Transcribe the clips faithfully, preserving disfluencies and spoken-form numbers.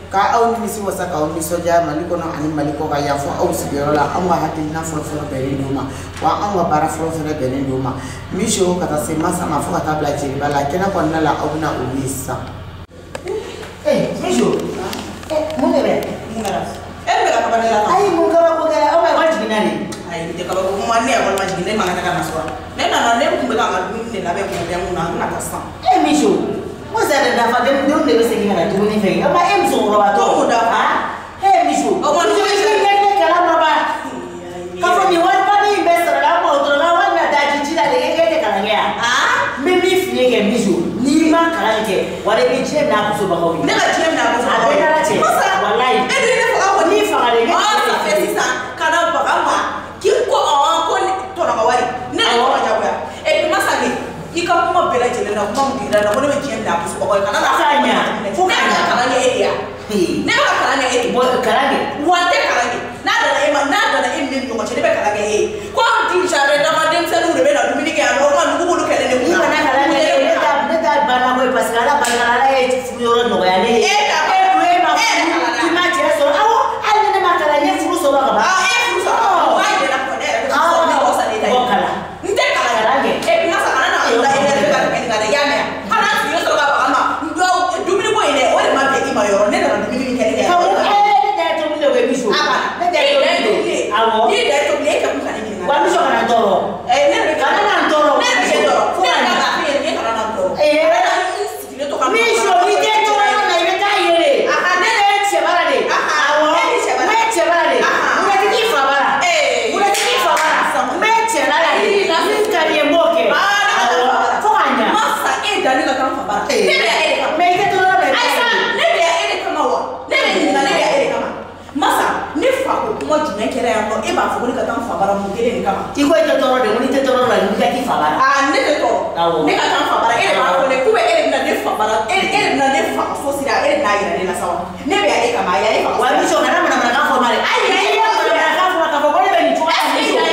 ka aw ni misi wasa ka aw ni soja maliko no ani maliko ka ya fo aw sigiro la an wa hakil na fo fo bere nduma wa an wa bara fo fo bere nduma misho kata se masa ma fo kata bla chiri bala kena ko na la aw na ulisa eh misho eh munere munara eh bela ka bala ai mun ka ko ga aw ma wajigi nani ai de ka ko mo ne ya ko wajigi ne ma na ka na so ne na na ne ko be ka ma dum ne la be ko be mun na na ka sa eh misho Você é da família de onde você vem na tua ninguém? Eu mas eu sou o robato. Ah? É bicho. Eu mando isso que nem aquela roba. Como me vai para mim investir lá para outro lá vai me dar de tirar de que que cara ganha. Ah? Me me fie que bicho. Ni ma cara que. Wale me tire na kuso bakowi. Ne ka tire na kuso bakowi. Ah, ne ka tire. Wallahi. E de ne fa ko ni fa ga de. Ah, ça fait ça. Kana ba ma. Ki ko on ko to na wari. Ne ko ma jagoya. E bi masali. Ika kuma bela jele na kuma mgira na kone weje nda kuso ko kana na fanya fanya kana ne area ne ba kana ne area bo kana ne wate kana ne na da na ema na da na emme no chele be kana ne ko di jare da ma dem sanu re be na dominike ya no ma ngu lu kele ne ku kana kana ne ne da ne da bana ko pascala bana la e furo no ya ne e da e du e ma fu ma je so awo alle ne ma kana ne furo so ba ba ah e furo so wa je na ko ne re so ne ko sa ne da ko kala nte kala kana ne e bi ma sa kana na la ene be ka ke ngada ya me kana fi yo so ba ba ma ndo dumini ko ine o le ma be ima yo ne na dumini ke ne ko e ne da to mi le we biso aba ne da to mi awo ni da to mi ke ku kana ni wa mi so kana toro e ne be kana na toro ne be toro fo na ka fi ne kana na toro e ne to ka mi so ni de to na ibe ta yele aha ne le che bara de awo ne che bara ne che bara de mu ne ti fa bara e mu ne ti fa bara me che la la ni na mi ka ni mboke Dani la kan fabara ne be ere ka me ke to la be aisa ne be ere kama wa ne be ni ne be ere kama masa ne fa ko kuma juna kere ya no e ba fo ni ka tan fabara mu gele ni kama ti ko e to ro de mo ni te to ro la ni ka ki fabara ah ne te to ne ka tan fabara ere ba ko ne ku be ere na ne fabara ere ere na ne fa fo sira ere na ira ne la sawa ne be ere kama ya e fa wa mi so na na na ka fo mare ai ai ya na ka fo ka fo ko be ni tu ai ni so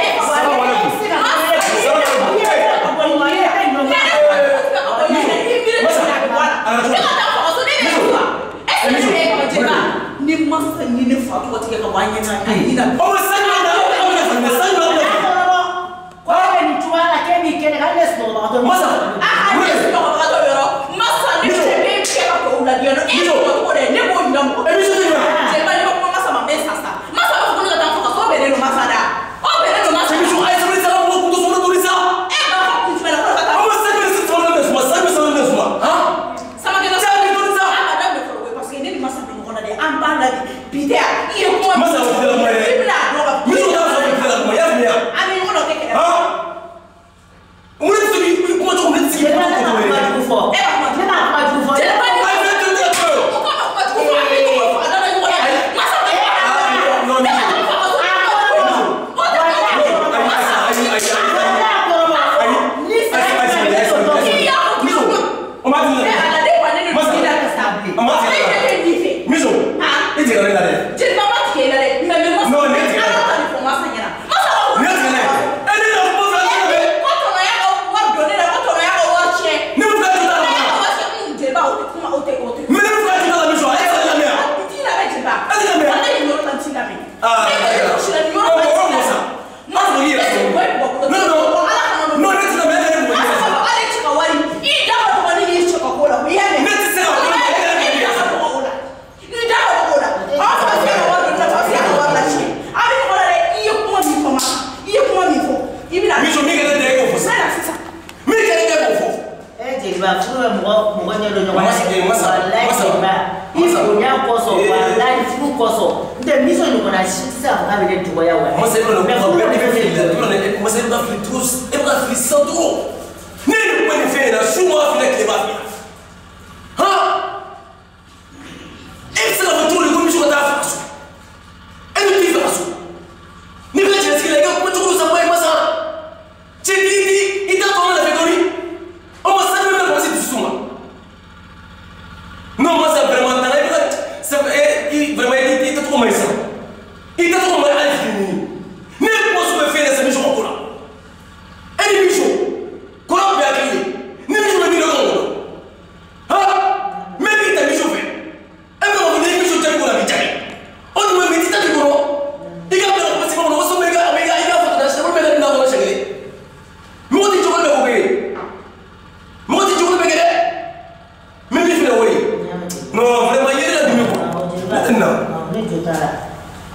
ni masa ni ne fa to tike ka wanye na kai ina o sanyo na o na sanyo na ko be ni tuwa na ke ni ke ga les no ba to masa ah ni no ba to yoro masa ni se be ke ka ko la dio no e ko ko de ne bo ndam e bi se ni je ba ni ko masa ma be sasa masa ko ko ta ko ko be ne no masa da o be ne no masa bi so ai so ni sala mo ko so no ni sa e ba ko ku fela ko ta o masa ni se to na mes masa ni so na mes ma ha sama ke no sa ni no sa ah da me ko parce que ni masa bi ko na de am ba la Peter, iyo kwa masa ukitela mwe. Biblia ndoka. Mimi ndo nazo ukitela mwe yapi ya. Ami ngono teke. Ha? Umuri tsi kuma to umuri tsi kuma to mwe. Eh ba kuma tena kwa jufo. Tena ba. Ai vete ndio kwa. Uko kwa jufo. Adana yuko. Masa ba. No no.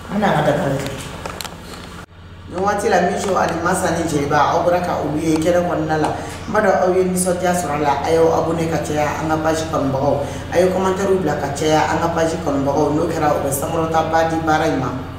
ana ada kale no wati la mijo ani masa ni jeba obraka ubiye kera konna la mbada awi ni so dia surala ayo abune ka tia anga page kon bago ayo commentaire bla ka tia anga page kon bago no kera o samro ta badi baraima